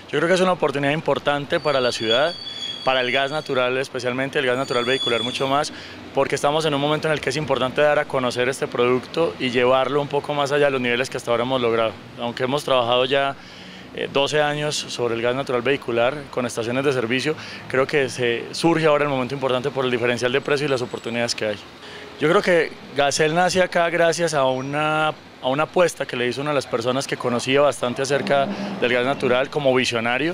Yo creo que es una oportunidad importante para la ciudad, para el gas natural especialmente, el gas natural vehicular mucho más, porque estamos en un momento en el que es importante dar a conocer este producto y llevarlo un poco más allá de los niveles que hasta ahora hemos logrado. Aunque hemos trabajado ya 12 años sobre el gas natural vehicular con estaciones de servicio, creo que surge ahora el momento importante por el diferencial de precio y las oportunidades que hay. Yo creo que Gasell nace acá gracias a una apuesta que le hizo una de las personas que conocía bastante acerca del gas natural como visionario,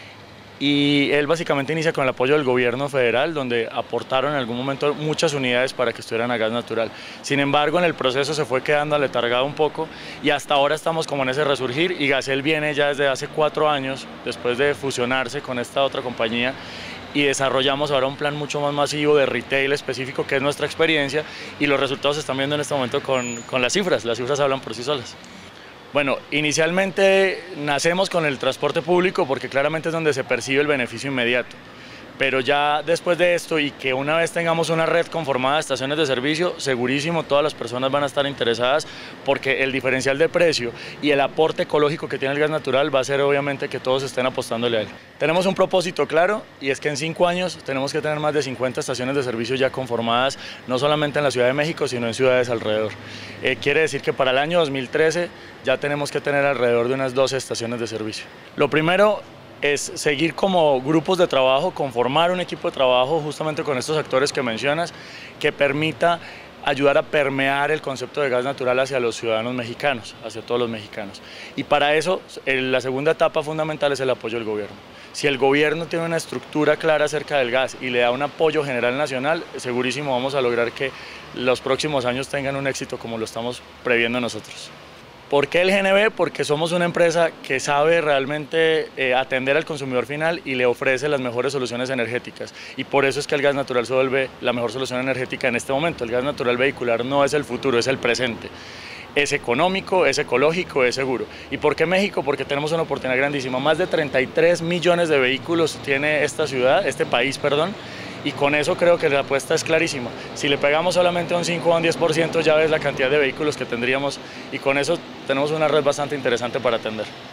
y él básicamente inicia con el apoyo del gobierno federal, donde aportaron en algún momento muchas unidades para que estuvieran a gas natural. Sin embargo, en el proceso se fue quedando aletargado un poco y hasta ahora estamos como en ese resurgir, y Gasell viene ya desde hace 4 años, después de fusionarse con esta otra compañía, y desarrollamos ahora un plan mucho más masivo de retail específico, que es nuestra experiencia, y los resultados se están viendo en este momento con las cifras hablan por sí solas. Bueno, inicialmente nacemos con el transporte público porque claramente es donde se percibe el beneficio inmediato, pero ya después de esto, y que una vez tengamos una red conformada de estaciones de servicio, segurísimo todas las personas van a estar interesadas, porque el diferencial de precio y el aporte ecológico que tiene el gas natural va a ser obviamente que todos estén apostándole a él. Tenemos un propósito claro, y es que en 5 años tenemos que tener más de 50 estaciones de servicio ya conformadas, no solamente en la Ciudad de México, sino en ciudades alrededor. Quiere decir que para el año 2013 ya tenemos que tener alrededor de unas 12 estaciones de servicio. Lo primero es seguir como grupos de trabajo, conformar un equipo de trabajo justamente con estos actores que mencionas, que permita ayudar a permear el concepto de gas natural hacia los ciudadanos mexicanos, hacia todos los mexicanos. Y para eso, la segunda etapa fundamental es el apoyo del gobierno. Si el gobierno tiene una estructura clara acerca del gas y le da un apoyo general nacional, segurísimo vamos a lograr que los próximos años tengan un éxito como lo estamos previendo nosotros. ¿Por qué el GNV? Porque somos una empresa que sabe realmente atender al consumidor final y le ofrece las mejores soluciones energéticas, y por eso es que el gas natural se vuelve la mejor solución energética en este momento. El gas natural vehicular no es el futuro, es el presente. Es económico, es ecológico, es seguro. ¿Y por qué México? Porque tenemos una oportunidad grandísima. Más de 33 millones de vehículos tiene este país, y con eso creo que la apuesta es clarísima. Si le pegamos solamente un 5 o un 10%, ya ves la cantidad de vehículos que tendríamos, y con eso tenemos una red bastante interesante para atender.